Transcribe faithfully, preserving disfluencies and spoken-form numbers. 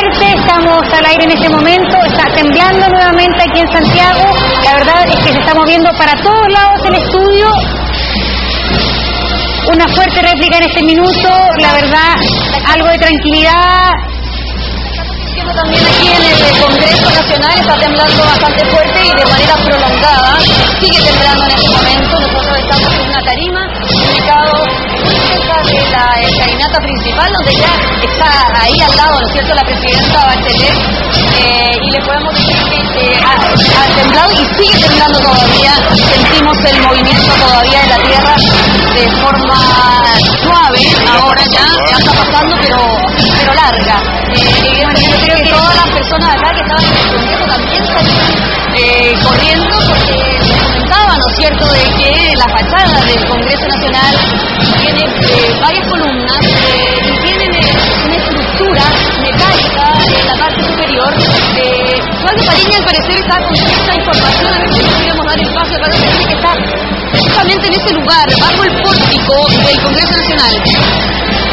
fuerte, estamos al aire en este momento, está temblando nuevamente aquí en Santiago, la verdad es que se está moviendo para todos lados el estudio. Una fuerte réplica en este minuto, la verdad, algo de tranquilidad. También aquí en el Congreso Nacional está temblando bastante fuerte y de manera prolongada, sigue temblando en este momento. Nosotros estamos en una tarima ubicado cerca de la escalinata principal, donde ya está ahí al lado, ¿no es cierto?, la presidenta Bachelet, eh, y le podemos decir que eh, ha, ha temblado y sigue temblando todavía. Sentimos el movimiento todavía de la tierra de forma suave, ahora ya, ya está pasando, pero, pero larga. Eh, yo creo que todas las personas acá que estaban en el Congreso también salían eh, corriendo porque les comentaba, ¿no es cierto?, de que la fachada del Congreso Nacional tiene eh, varias columnas eh, y tienen eh, una estructura metálica en la parte superior. Eh, Claudio Pariña al parecer está con esta información, a ver si podríamos dar espacio para decir que está justamente en ese lugar, bajo el pórtico del Congreso Nacional.